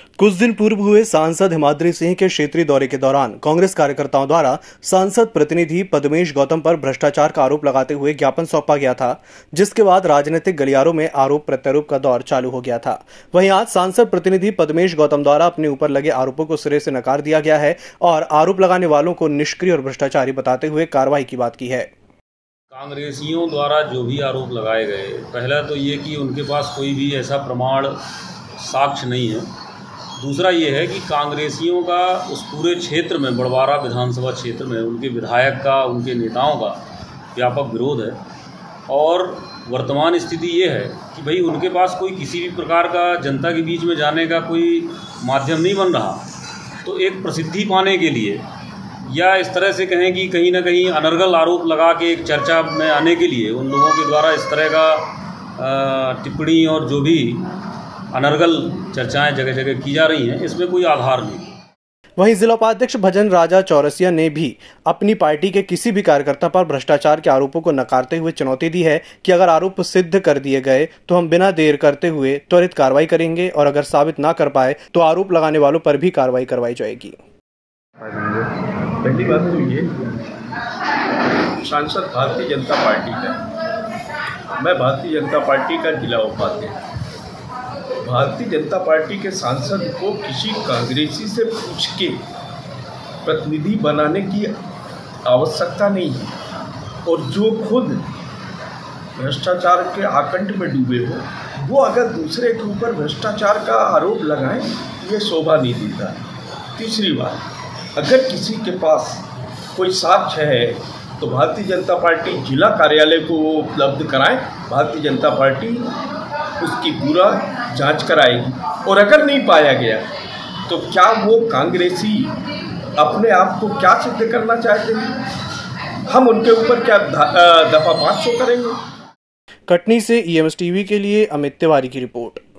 कुछ दिन पूर्व हुए सांसद हिमाद्री सिंह के क्षेत्रीय दौरे के दौरान कांग्रेस कार्यकर्ताओं द्वारा सांसद प्रतिनिधि पद्मेश गौतम पर भ्रष्टाचार का आरोप लगाते हुए ज्ञापन सौंपा गया था, जिसके बाद राजनीतिक गलियारों में आरोप प्रत्यारोप का दौर चालू हो गया था। वहीं आज सांसद प्रतिनिधि पद्मेश गौतम द्वारा अपने ऊपर लगे आरोपों को सिरे से नकार दिया गया है और आरोप लगाने वालों को निष्क्रिय और भ्रष्टाचारी बताते हुए कार्रवाई की बात की है। कांग्रेसियों द्वारा जो भी आरोप लगाए गए, पहला तो ये कि उनके पास कोई भी ऐसा प्रमाण साक्ष्य नहीं है। दूसरा ये है कि कांग्रेसियों का उस पूरे क्षेत्र में, बड़वारा विधानसभा क्षेत्र में, उनके विधायक का, उनके नेताओं का व्यापक विरोध है। और वर्तमान स्थिति ये है कि भाई उनके पास कोई किसी भी प्रकार का जनता के बीच में जाने का कोई माध्यम नहीं बन रहा। तो एक प्रसिद्धि पाने के लिए, या इस तरह से कहें कि कहीं ना कहीं अनर्गल आरोप लगा के एक चर्चा में आने के लिए उन लोगों के द्वारा इस तरह का टिप्पणी और जो भी अनर्गल चर्चाएं जगह जगह की जा रही हैं, इसमें कोई आधार नहीं। वहीं जिला उपाध्यक्ष भजन राजा चौरसिया ने भी अपनी पार्टी के किसी भी कार्यकर्ता पर भ्रष्टाचार के आरोपों को नकारते हुए चुनौती दी है कि अगर आरोप सिद्ध कर दिए गए तो हम बिना देर करते हुए त्वरित कार्रवाई करेंगे और अगर साबित ना कर पाए तो आरोप लगाने वालों पर भी कार्रवाई करवाई जाएगी। पहली बात तो ये, सांसद भारतीय जनता पार्टी का, मैं भारतीय जनता पार्टी का जिला उपाध्यक्ष। भारतीय जनता पार्टी के सांसद को किसी कांग्रेसी से पूछ के प्रतिनिधि बनाने की आवश्यकता नहीं है। और जो खुद भ्रष्टाचार के आकंठ में डूबे हो, वो अगर दूसरे के ऊपर भ्रष्टाचार का आरोप लगाएं, ये शोभा नहीं देता। तीसरी बात, अगर किसी के पास कोई साक्ष्य है तो भारतीय जनता पार्टी जिला कार्यालय को उपलब्ध कराएं। भारतीय जनता पार्टी उसकी पूरा जांच कराएगी और अगर नहीं पाया गया तो क्या वो कांग्रेसी अपने आप को क्या सिद्ध करना चाहते हैं, हम उनके ऊपर क्या दफा 500 करेंगे। कटनी से EMS टीवी के लिए अमित तिवारी की रिपोर्ट।